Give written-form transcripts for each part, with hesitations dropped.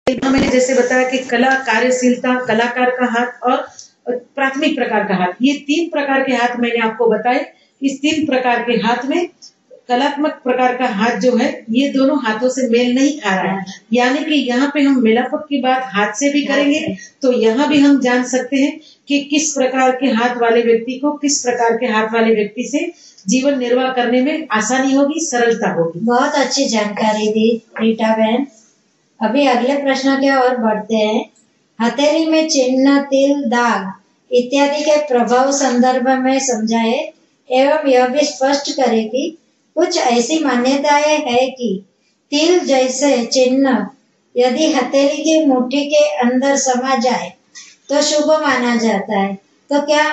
मैंने जैसे बताया कि कला, कार्यशीलता, कलाकार का हाथ और प्राथमिक प्रकार का हाथ, ये 3 प्रकार के हाथ मैंने आपको बताए। इस 3 प्रकार के हाथ में कलात्मक प्रकार का हाथ जो है, ये दोनों हाथों से मेल नहीं खा रहा है। यानी कि यहाँ पे हम मेलापक की बात हाथ से भी करेंगे, तो यहाँ भी हम जान सकते हैं कि किस प्रकार के हाथ वाले व्यक्ति को किस प्रकार के हाथ वाले व्यक्ति से जीवन निर्वाह करने में आसानी होगी, सरलता होगी। बहुत अच्छी जानकारी दी रीटा बहन। अभी अगले प्रश्न की ओर बढ़ते हैं। हथेली में चिन्ह, तिल, दाग इत्यादि के प्रभाव संदर्भ में समझाए एवं यह भी स्पष्ट करे कि कुछ ऐसी मान्यताएं है कि तिल जैसे चिन्ह यदि हथेली की मुट्ठी के अंदर समा जाए तो शुभ माना जाता है। तो क्या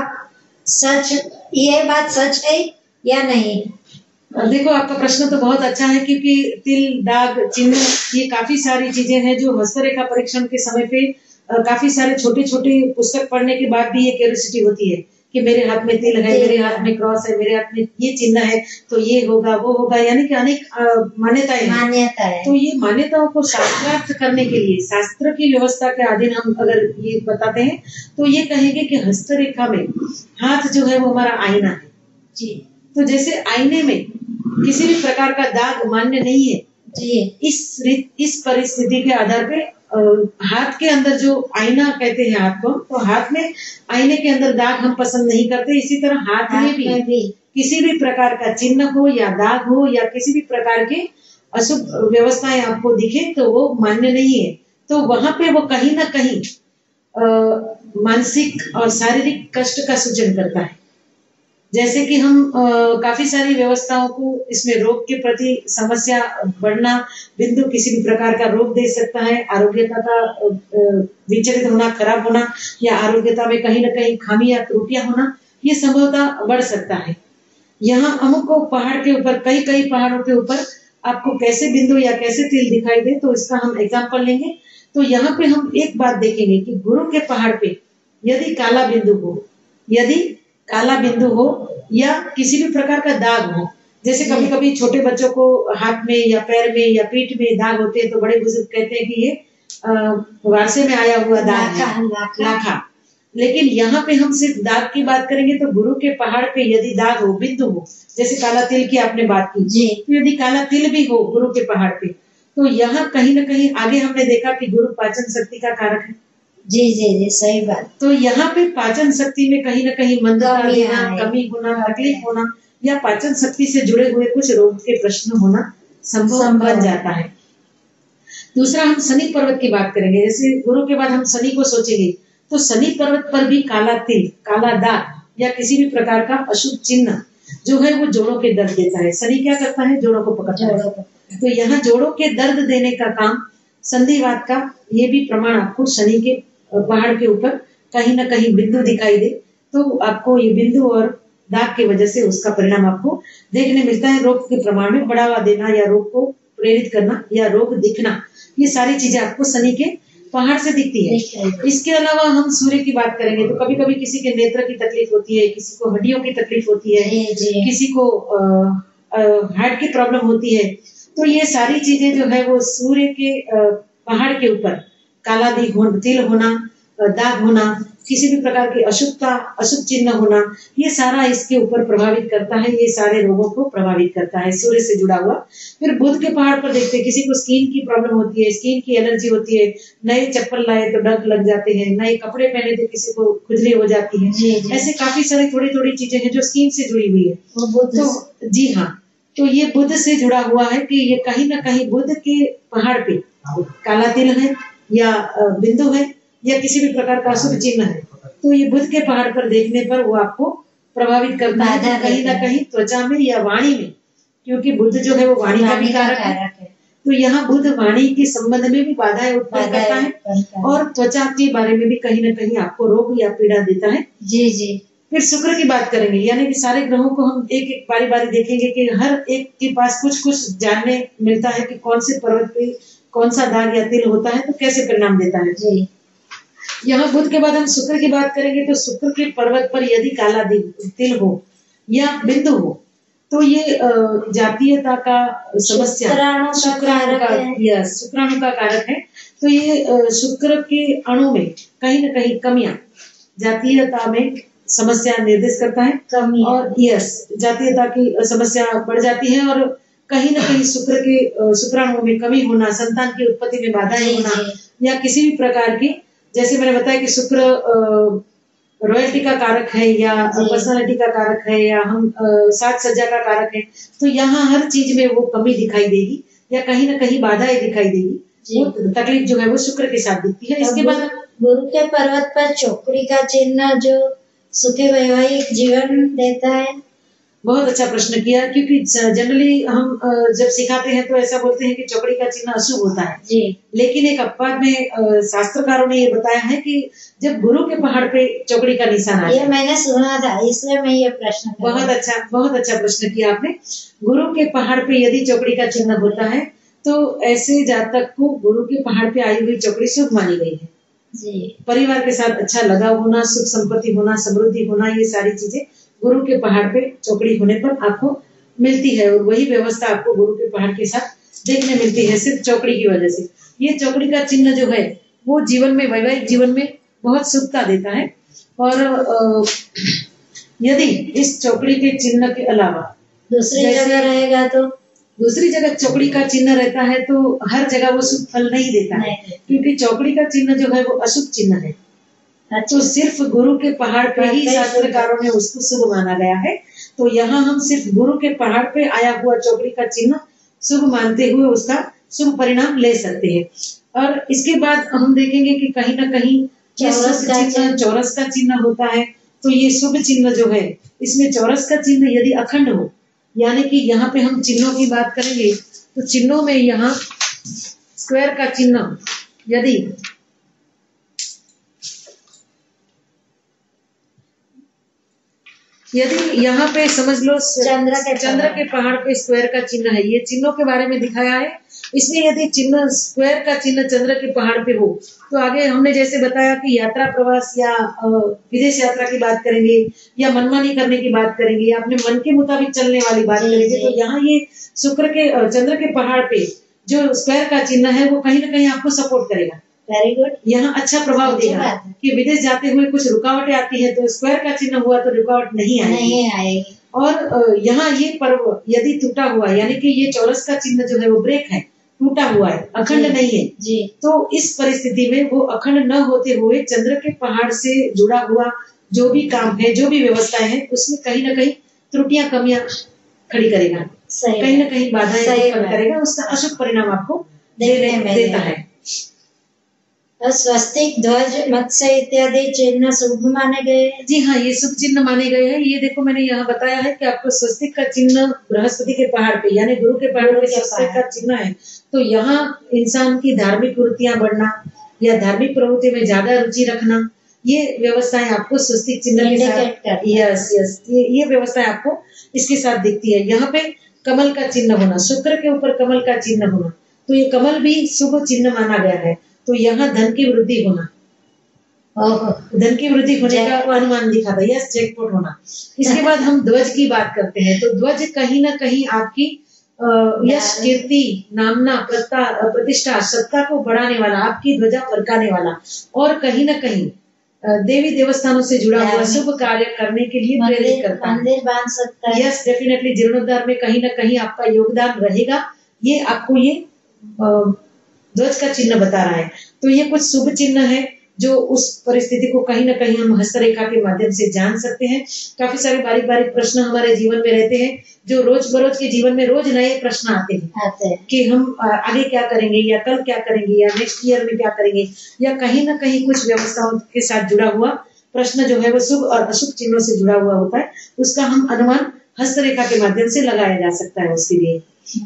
ये बात सच है या नहीं? देखो, आपका प्रश्न तो बहुत अच्छा है, क्योंकि तिल, दाग, चिन्ह ये काफी सारी चीजें हैं जो हस्तरेखा परीक्षण के समय पे काफी सारे छोटे छोटे पुस्तक पढ़ने के बाद भी ये क्यूरियोसिटी होती है कि मेरे हाथ में तिल है, मेरे हाथ में क्रॉस है, मेरे हाथ में ये चिन्ह है, तो ये होगा, वो होगा, यानी कि अनेक मान्यताएं हैं। तो ये मान्यताओं को शास्त्रार्थ करने के लिए शास्त्र की व्यवस्था के अधीन हम अगर ये बताते हैं तो ये कहेंगे कि हस्तरेखा में हाथ जो है वो हमारा आईना है जी। तो जैसे आईने में किसी भी प्रकार का दाग मान्य नहीं है जी। इस परिस्थिति के आधार पे हाथ के अंदर जो आईना कहते हैं हाथ को, तो हाथ में आईने के अंदर दाग हम पसंद नहीं करते। इसी तरह हाथ में भी किसी भी प्रकार का चिन्ह हो या दाग हो या किसी भी प्रकार के अशुभ व्यवस्थाएं आपको दिखे तो वो मान्य नहीं है। तो वहां पे वो कहीं ना कहीं मानसिक और शारीरिक कष्ट का सूचन करता है। जैसे कि हम काफी सारी व्यवस्थाओं को इसमें रोग के प्रति समस्या बढ़ना, बिंदु किसी भी प्रकार का रोग दे सकता है, आरोग्यता का विचलित होना, खराब होना या आरोग्यता में कहीं ना कहीं खामी या त्रुटियां होना, ये संभवतः बढ़ सकता है। यहाँ अमुक पहाड़ के ऊपर कई पहाड़ों के ऊपर आपको कैसे बिंदु या कैसे तिल दिखाई दे, तो इसका हम एग्जाम्पल लेंगे। तो यहाँ पे हम एक बात देखेंगे कि गुरु के पहाड़ पे यदि काला बिंदु हो या किसी भी प्रकार का दाग हो, जैसे कभी कभी छोटे बच्चों को हाथ में या पैर में या पीठ में दाग होते हैं तो बड़े बुजुर्ग कहते हैं कि ये वारसे में आया हुआ दाग है, लाखा। लेकिन यहाँ पे हम सिर्फ दाग की बात करेंगे तो गुरु के पहाड़ पे यदि दाग हो, बिंदु हो, जैसे काला तिल की आपने बात की जी, तो यदि काला तिल भी हो गुरु के पहाड़ पे, तो यहाँ कहीं ना कहीं आगे हमने देखा कि गुरु पाचन शक्ति का कारक है जी जी जी, सही बात। तो यहाँ पे पाचन शक्ति में कहीं ना कहीं मंदता देना, कमी होना, तकलीफ होना या पाचन शक्ति से जुड़े हुए कुछ रोग के प्रश्न होना संभव बन जाता है। दूसरा, हम शनि पर्वत की बात करेंगे। जैसे गुरु के बाद हम शनि को सोचेंगे तो शनि पर्वत पर भी काला तिल, काला दाग या किसी भी प्रकार का अशुभ चिन्ह जो है वो जोड़ों के दर्द देता है। शनि क्या करता है? जोड़ों को पकड़ता है। तो यहाँ जोड़ों के दर्द देने का काम संधिवात का, ये भी प्रमाण आपको शनि के पहाड़ के ऊपर कहीं ना कहीं बिंदु दिखाई दे तो आपको ये बिंदु और दाग की वजह से उसका परिणाम आपको देखने मिलता है। रोग के प्रमाण में बढ़ावा देना या रोग को प्रेरित करना या रोग दिखना, ये सारी चीजें आपको शनि के पहाड़ से दिखती है। इसके अलावा हम सूर्य की बात करेंगे तो कभी कभी किसी के नेत्र की तकलीफ होती है, किसी को हड्डियों की तकलीफ होती है, किसी को हार्ट की प्रॉब्लम होती है। तो ये सारी चीजें जो है वो सूर्य के पहाड़ के ऊपर काला तिल होना, दाग होना, किसी भी प्रकार की अशुभता, अशुभ चिन्ह होना, ये सारा इसके ऊपर प्रभावित करता है। ये सारे रोगों को प्रभावित करता है सूर्य से जुड़ा हुआ। फिर बुध के पहाड़ पर देखते हैं किसी को स्किन की प्रॉब्लम होती है, स्किन की एलर्जी होती है, नए चप्पल लाए तो डग लग जाते हैं, नए कपड़े पहने तो किसी को खुजली हो जाती है। ऐसे काफी सारी थोड़ी थोड़ी चीजें हैं जो स्किन से जुड़ी हुई है। तो जी हाँ, तो ये बुध से जुड़ा हुआ है कि ये कहीं ना कहीं बुध के पहाड़ पे काला तिल है या बिंदु है या किसी भी प्रकार का अशुभ चिन्ह है, तो ये बुध के पहाड़ पर देखने पर वो आपको प्रभावित करता है कहीं ना कहीं त्वचा में या वाणी में, क्योंकि बुध जो है वो वाणी का भी कारक है। तो यहाँ बुध वाणी के संबंध में भी बाधाएं उत्पन्न करता है और त्वचा के बारे में भी कहीं ना कहीं आपको रोग या पीड़ा देता है। जी जी। फिर शुक्र की बात करेंगे, यानी कि सारे ग्रहों को हम एक एक बारी बारी देखेंगे कि हर एक के पास कुछ कुछ जानने मिलता है कि कौन से पर्वत पे कौन सा दाग या तिल होता है तो कैसे परिणाम देता है जी। यहाँ बुध के बाद हम शुक्र की बात करेंगे तो शुक्र के पर्वत पर यदि काला तिल हो या बिंदु हो तो ये जातीयता का समस्या, शुक्राणु का कारक है। तो ये शुक्र के अणु में कहीं न कहीं कमियां, जातीयता में समस्या निर्देश करता है। और जातीयता की समस्या बढ़ जाती है और कहीं न कहीं शुक्राणु में कमी होना, संतान की उत्पत्ति में बाधाएं होना या किसी भी प्रकार की, जैसे मैंने बताया कि शुक्र रॉयल्टी का कारक है या पर्सनालिटी का कारक है या हम साज सज्जा का कारक है, तो यहाँ हर चीज में वो कमी दिखाई देगी या कहीं न कहीं बाधाएं दिखाई देगी। वो तकलीफ जो है वो शुक्र के साथ दिखती है। इसके बाद गुरु के पर्वत पर चौकड़ी का चिन्ह जो सुखी वैवाहिक जीवन देता है। बहुत अच्छा प्रश्न किया, क्योंकि जनरली हम जब सिखाते हैं तो ऐसा बोलते हैं कि चौकड़ी का चिन्ह अशुभ होता है जी। लेकिन एक अपवाद में शास्त्रकारों ने ये बताया है कि जब गुरु के पहाड़ पे चौकड़ी का निशान आता है, ये मैंने सुना था, इसलिए मैं ये प्रश्न बहुत अच्छा प्रश्न किया आपने। गुरु के पहाड़ पे यदि चौकड़ी का चिन्ह होता है तो ऐसे जातक को गुरु के पहाड़ पे आई हुई चौकड़ी शुभ मानी गई है जी। परिवार के साथ अच्छा लगाव होना, सुख संपत्ति होना, समृद्धि होना, ये सारी चीजें गुरु के पहाड़ पे चौकड़ी होने पर आपको मिलती है। और वही व्यवस्था आपको गुरु के पहाड़ के साथ देखने मिलती है सिर्फ चौकड़ी की वजह से। ये चौकड़ी का चिन्ह जो है वो जीवन में, वैवाहिक जीवन में बहुत शुभता देता है। और यदि इस चौकड़ी के चिन्ह के अलावा दूसरी जगह रहेगा तो दूसरी जगह चौकड़ी का चिन्ह रहता है तो हर जगह वो शुभ फल नहीं देता है, क्योंकि चौकड़ी का चिन्ह जो है वो अशुभ चिन्ह है। तो सिर्फ गुरु के पहाड़ पे ही शास्त्रकारों ने उसको शुभ माना गया है। तो यहाँ हम सिर्फ गुरु के पहाड़ पे आया हुआ चौकड़ी का चिन्ह शुभ मानते हुए उसका शुभ परिणाम ले सकते हैं। और इसके बाद हम देखेंगे कि कहीं न कहीं चौरस का चिन्ह होता है। तो ये शुभ चिन्ह जो है, इसमें चौरस का चिन्ह यदि अखंड हो, यानी कि यहाँ पे हम चिन्हों की बात करेंगे तो चिन्हों में यहाँ स्क्वायर का चिन्ह यदि यहाँ पे समझ लो चंद्र के पहाड़ पे स्क्वायर का चिन्ह है, ये चिन्हों के बारे में दिखाया है। इसमें यदि चिन्ह स्क्वायर का चिन्ह चंद्र के पहाड़ पे हो तो आगे हमने जैसे बताया कि यात्रा प्रवास या विदेश यात्रा की बात करेंगे या मनमानी करने की बात करेंगे या अपने मन के मुताबिक चलने वाली बात करेंगे। तो यहाँ ये चंद्र के पहाड़ पे जो स्क्वायर का चिन्ह है वो कहीं ना कहीं आपको सपोर्ट करेगा। Very good. यहाँ अच्छा प्रभाव देगा कि विदेश जाते हुए कुछ रुकावटें आती है तो स्क्वायर का चिन्ह हुआ तो रुकावट नहीं आएगी। और यहाँ ये पर्व यदि टूटा हुआ, यानी कि ये चौरस का चिन्ह जो है वो ब्रेक है, टूटा हुआ है, अखंड नहीं है जी। तो इस परिस्थिति में वो अखंड न होते हुए चंद्र के पहाड़ से जुड़ा हुआ जो भी काम है, जो भी व्यवस्थाएं हैं, उसमें कहीं ना कहीं त्रुटियां, कमियां खड़ी करेगा, कहीं ना कहीं बाधाएं उत्पन्न करेगा, उसका अशुभ परिणाम आपको देता है। स्वस्तिक, ध्वज, मत्स्य इत्यादि चिन्ह शुभ माने गए। जी हाँ, ये शुभ चिन्ह माने गए हैं। ये देखो मैंने यहाँ बताया है कि आपको स्वस्तिक का चिन्ह बृहस्पति के पहाड़ पे, यानी गुरु के पहाड़ पे स्वस्तिक का चिन्ह है। तो यहाँ इंसान की धार्मिक वृत्तियां बढ़ना या धार्मिक प्रवृत्ति में ज्यादा रुचि रखना, ये व्यवस्थाएं आपको स्वस्तिक चिन्ह के साथ, ये व्यवस्थाएं आपको इसके साथ दिखती है। यहाँ पे कमल का चिन्ह होना, शुक्र के ऊपर कमल का चिन्ह होना, तो ये कमल भी शुभ चिन्ह माना गया है। तो यहाँ धन की वृद्धि होना, धन की वृद्धि होने का अनुमान दिखा था, यस, जैकपॉट होना। इसके बाद हम ध्वज की बात करते हैं तो ध्वज कहीं ना कहीं आपकी यश, कीर्ति, नामना, प्रतिष्ठा, सत्ता को बढ़ाने वाला, आपकी ध्वजा फरकाने वाला और कहीं ना कहीं देवी देवस्थानों से जुड़ा हुआ शुभ कार्य करने के लिए प्रेरित करता है। मंदिर बांध सकता है। यस, डेफिनेटली जीर्णोद्धार में कहीं ना कहीं आपका योगदान रहेगा। ये आपको ये ध्वज का चिन्ह बता रहा है। तो ये कुछ शुभ चिन्ह है जो उस परिस्थिति को कहीं ना कहीं हम हस्तरेखा के माध्यम से जान सकते हैं। काफी सारे बारीक बारीक प्रश्न हमारे जीवन में रहते हैं जो रोज बरोज के जीवन में रोज नए प्रश्न आते हैं कि हम आगे क्या करेंगे या कल क्या करेंगे या नेक्स्ट ईयर में क्या करेंगे, या कहीं ना कहीं कुछ व्यवस्थाओं के साथ जुड़ा हुआ प्रश्न जो है वो शुभ और अशुभ चिन्हों से जुड़ा हुआ होता है। उसका हम अनुमान हस्तरेखा के माध्यम से लगाया जा सकता है। उसके लिए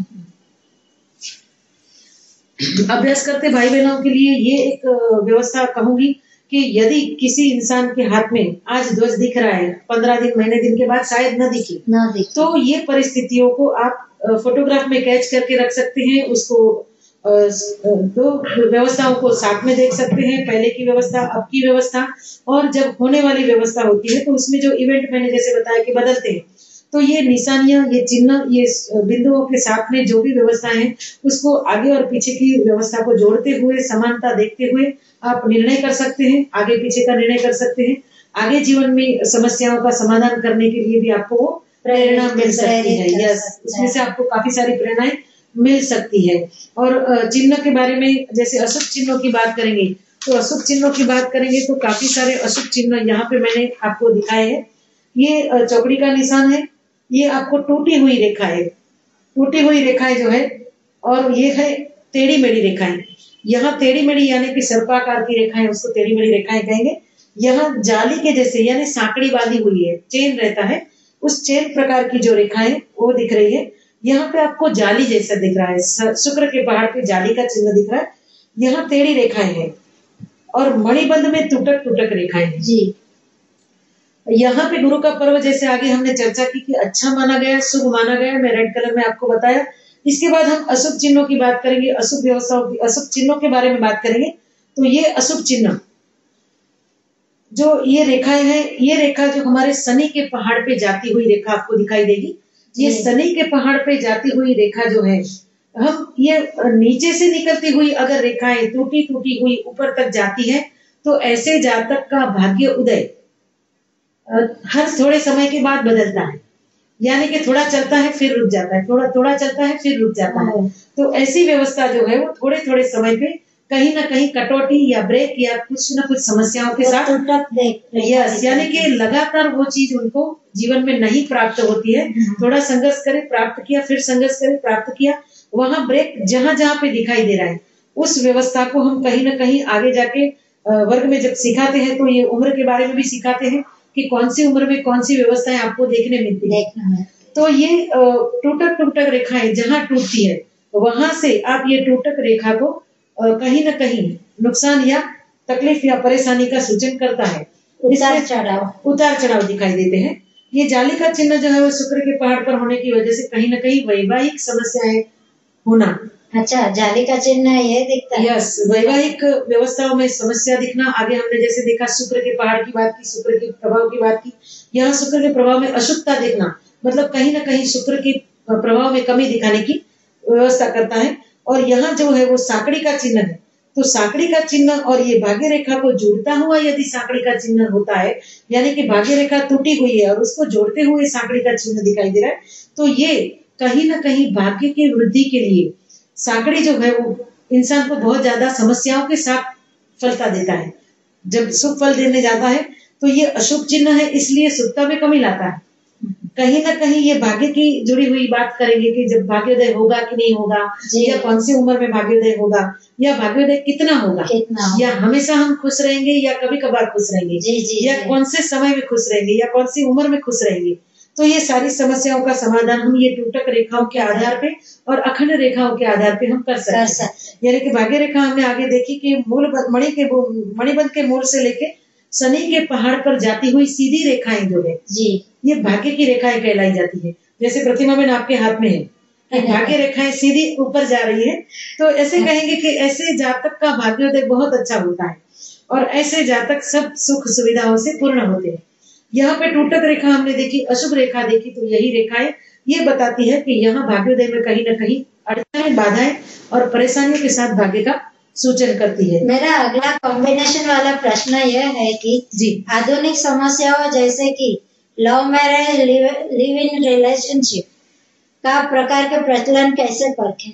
अभ्यास करते भाई बहनों के लिए ये एक व्यवस्था कहूंगी कि यदि किसी इंसान के हाथ में आज ध्वज दिख रहा है, 15 दिन, महीने दिन के बाद शायद न दिखे, तो ये परिस्थितियों को आप फोटोग्राफ में कैच करके रख सकते हैं। उसको दो व्यवस्थाओं को साथ में देख सकते हैं, पहले की व्यवस्था, अब की व्यवस्था, और जब होने वाली व्यवस्था होती है तो उसमें जो इवेंट मैंने जैसे बताया कि बदलते हैं, तो ये निशानियां, ये चिन्ह, ये बिंदुओं के साथ में जो भी व्यवस्थाएं हैं उसको आगे और पीछे की व्यवस्था को जोड़ते हुए, समानता देखते हुए आप निर्णय कर सकते हैं, आगे पीछे का निर्णय कर सकते हैं। आगे जीवन में समस्याओं का समाधान करने के लिए भी आपको वो प्रेरणा मिल सकती है। यस, उसमें से आपको काफी सारी प्रेरणाएं मिल सकती है। और चिन्ह के बारे में, जैसे अशुभ चिन्हों की बात करेंगे तो अशुभ चिन्हों की बात करेंगे तो काफी सारे अशुभ चिन्ह यहाँ पे मैंने आपको दिखाए हैं। ये चौकड़ी का निशान है, ये आपको टूटी हुई रेखा है, टूटी हुई रेखाएं जो है, और ये है टेढ़ी मेढ़ी रेखाएं। यहाँ टेढ़ी मेढ़ी यानी कि सर्पाकार की रेखाएं, उसको टेढ़ी मेढ़ी रेखाएं कहेंगे। यहाँ जाली के जैसे यानी सांकड़ी बांधी हुई है, चेन रहता है, उस चेन प्रकार की जो रेखाएं वो दिख रही है। यहाँ पे आपको जाली जैसा दिख रहा है, शुक्र के पहाड़ पे जाली का चिन्ह दिख रहा है। यहाँ टेढ़ी रेखाएं हैं और मणिबंध में टूटक टूटक रेखाएं हैं जी। यहाँ पे गुरु का पर्व जैसे आगे हमने चर्चा की कि अच्छा माना गया, शुभ माना गया, मैं रेड कलर में आपको बताया। इसके बाद हम अशुभ चिन्हों की बात करेंगे, अशुभ व्यवस्थाओं की, अशुभ चिन्हों के बारे में बात करेंगे। तो ये अशुभ चिन्ह जो ये रेखाएं हैं, ये रेखा जो हमारे शनि के पहाड़ पे जाती हुई रेखा आपको दिखाई देगी। ये शनि के पहाड़ पे जाती हुई रेखा जो है, हम ये नीचे से निकलती हुई अगर रेखाएं टूटी टूटी हुई ऊपर तक जाती है तो ऐसे जातक का भाग्य उदय हर थोड़े समय के बाद बदलता है, यानी कि थोड़ा चलता है फिर रुक जाता है, थोड़ा थोड़ा चलता है फिर रुक जाता है। तो ऐसी व्यवस्था जो है वो थोड़े थोड़े समय पे कहीं ना कहीं कटौती या ब्रेक या कुछ न कुछ समस्याओं के साथ यस, यानी कि लगातार वो चीज उनको जीवन में नहीं प्राप्त होती है। थोड़ा संघर्ष करे, प्राप्त किया, फिर संघर्ष करे, प्राप्त किया, वहां ब्रेक जहां जहां पे दिखाई दे रहा है उस व्यवस्था को हम कहीं ना कहीं आगे जाके वर्ग में जब सिखाते हैं तो ये उम्र के बारे में भी सिखाते हैं कि कौन सी उम्र में कौन सी व्यवस्थाएं आपको देखने मिलती है। तो ये टूटक टूटक रेखाएं जहां टूटती है वहां से आप ये टूटक रेखा को कहीं ना कहीं नुकसान या तकलीफ या परेशानी का सूचन करता है, उतार चढ़ाव दिखाई देते हैं। ये जाली का चिन्ह जो है वो शुक्र के पहाड़ पर होने की वजह से कहीं ना कहीं वैवाहिक समस्याएं होना। अच्छा, जाली का चिन्ह ये दिखता है। यस, वैवाहिक व्यवस्थाओं में समस्या दिखना। आगे हमने जैसे देखा शुक्र के पहाड़ की बात की, शुक्र के प्रभाव की बात की, यहाँ शुक्र के प्रभाव में अशुद्धता देखना, मतलब कहीं ना कहीं शुक्र के प्रभाव में कमी दिखाने की व्यवस्था करता है। और यहाँ जो है वो साकड़ी का चिन्ह है, तो साकड़ी का चिन्ह और ये भाग्य रेखा को जोड़ता हुआ यदि साकड़ी का चिन्ह होता है, यानी कि भाग्य रेखा टूटी हुई है और उसको जोड़ते हुए साकड़ी का चिन्ह दिखाई दे रहा है, तो ये कहीं ना कहीं भाग्य की वृद्धि के लिए साकड़ी जो है वो इंसान को बहुत ज्यादा समस्याओं के साथ फलता देता है। जब शुभ फल देने जाता है तो ये अशुभ चिन्ह है, इसलिए शुभता में कमी लाता है। कहीं ना कहीं ये भाग्य की जुड़ी हुई बात करेंगे कि जब भाग्योदय होगा कि नहीं होगा, या कौन सी उम्र में भाग्योदय होगा, या भाग्योदय कितना होगा, या हमेशा हम खुश रहेंगे या कभी कभार खुश रहेंगे, या कौन से समय में खुश रहेंगे या कौन सी उम्र में खुश रहेंगे। तो ये सारी समस्याओं का समाधान हम ये टूटक रेखाओं के आधार पे और अखंड रेखाओं के आधार पे हम कर सकते हैं। यानी कि भाग्य रेखा हमने आगे देखी कि मूल मणिबंध के मूल से लेके शनि के पहाड़ पर जाती हुई सीधी रेखाएं जो है जी, ये भाग्य की रेखाएं कहलाई जाती है। जैसे प्रतिमा में आपके हाथ में है, भाग्य रेखाएं सीधी ऊपर जा रही है, तो ऐसे कहेंगे कि ऐसे जातक का भाग्योदय बहुत अच्छा होता है और ऐसे जातक सब सुख सुविधाओं से पूर्ण होते हैं। यहाँ पे टूटक रेखा हमने देखी, अशुभ रेखा देखी, तो यही रेखाएं ये बताती है कि यहाँ भाग्योदय में कहीं न कहीं अड़चनें, बाधाएं और परेशानियों के साथ भाग्य का सूचन करती है। मेरा अगला कॉम्बिनेशन वाला प्रश्न यह है कि जी, आधुनिक समस्याओं जैसे कि love marriage, live in relationship का प्रकार के प्रचलन कैसे परखें?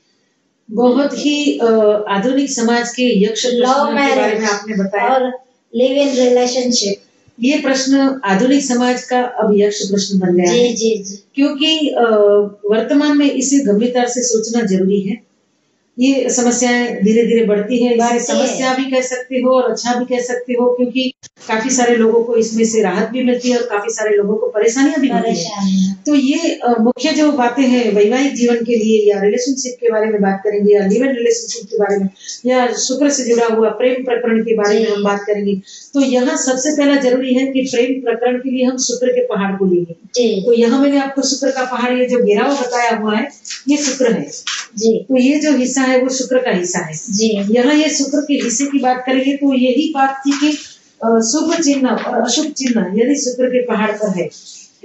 बहुत ही आधुनिक समाज के यक्ष लव मैरिज के बारे में आपने बताया और लिव इन रिलेशनशिप, ये प्रश्न आधुनिक समाज का अब यक्ष प्रश्न बन गया है। जी, क्योंकि वर्तमान में इसे गंभीरता से सोचना जरूरी है। ये समस्याएं धीरे धीरे बढ़ती है, इसे समस्या भी कह सकते हो और अच्छा भी कह सकते हो, क्योंकि काफी सारे लोगों को इसमें से राहत भी मिलती है और काफी सारे लोगों को परेशानियां भी मिलती है। तो ये मुख्य जो बातें हैं वैवाहिक जीवन के लिए या रिलेशनशिप के बारे में बात करेंगे, या लिव इन रिलेशनशिप के बारे में, या शुक्र से जुड़ा हुआ प्रेम प्रकरण के बारे में हम बात करेंगे। तो यहाँ सबसे पहला जरूरी है कि प्रेम प्रकरण के लिए हम शुक्र के पहाड़ को लेंगे। तो यहाँ मैंने आपको शुक्र का पहाड़, ये जो घेराव बताया हुआ है, ये शुक्र है जी। तो ये जो हिस्सा है वो शुक्र का हिस्सा है जी। यहाँ ये शुक्र के हिस्से की बात करेंगे तो यही बात थी कि शुभ चिन्ह और अशुभ चिन्ह यदि शुक्र के पहाड़ पर है,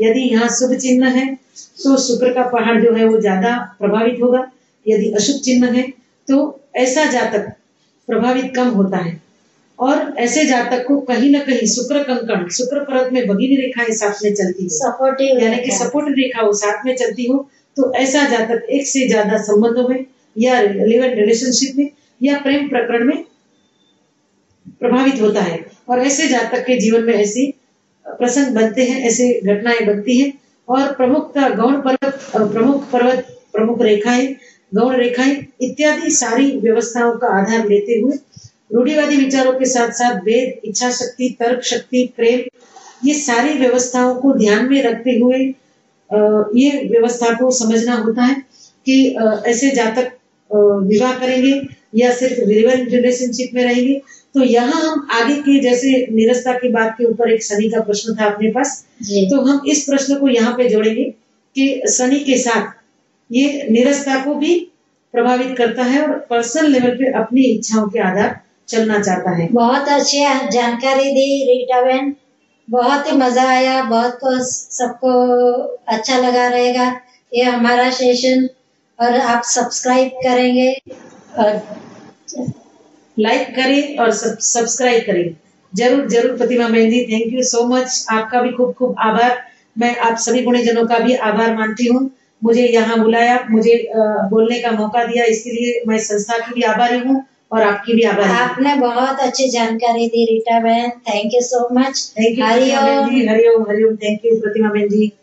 यदि यहाँ शुभ चिन्ह है तो शुक्र का पहाड़ जो है वो ज्यादा प्रभावित होगा, यदि अशुभ चिन्ह है तो ऐसा जातक प्रभावित कम होता है। और ऐसे जातक को कहीं ना कहीं शुक्र कंकण, शुक्र पर्वत में भगीनी रेखाएं साथ में चलती है, सपोर्टिव यानी कि सपोर्ट रेखा हो साथ में चलती हो, तो ऐसा जातक एक से ज्यादा संबंधों में या रिलेवेंट रिलेशनशिप में या प्रेम प्रकरण में प्रभावित होता है। और ऐसे जातक के जीवन में ऐसी प्रसंग बनते हैं, ऐसे घटनाएं बनती हैं। और प्रमुखता गौण पर्वत, प्रमुख पर्वत, प्रमुख रेखाएं, गौण रेखाएं इत्यादि सारी व्यवस्थाओं का आधार लेते हुए रूढ़िवादी विचारों के साथ साथ वेद, इच्छा शक्ति, तर्क शक्ति, प्रेम, ये सारी व्यवस्थाओं को ध्यान में रखते हुए ये व्यवस्था को समझना होता है कि ऐसे जातक विवाह करेंगे या सिर्फ रिलेवेंट रिलेशनशिप में रहेंगे। तो यहाँ हम आगे के जैसे निरस्ता की बात के ऊपर एक शनि का प्रश्न था अपने पास, तो हम इस प्रश्न को यहाँ पे जोड़ेंगे कि शनि के साथ ये निरस्ता को भी प्रभावित करता है और पर्सनल लेवल पे अपनी इच्छाओं के आधार चलना चाहता है। बहुत अच्छी जानकारी दी रीटा बहन, बहुत ही मजा आया, बहुत को सबको अच्छा लगा रहेगा ये हमारा सेशन। और आप सब्सक्राइब करेंगे और लाइक करें और सब्सक्राइब करें जरूर जरूर। प्रतिमा बहन ji, thank you so much, आपका भी खूब खूब आभार। मैं आप सभी गुणीजनों का भी आभार मानती हूँ, मुझे यहाँ बुलाया, मुझे बोलने का मौका दिया, इसके लिए मैं संस्था की भी आभारी हूँ और आपकी भी आभारी हूँ। आपने बहुत अच्छी जानकारी दी रीटा बहन, thank you so much. Thank you हरिओम, हरिओम, हरिओम। थैंक यू प्रतिमा बहन जी।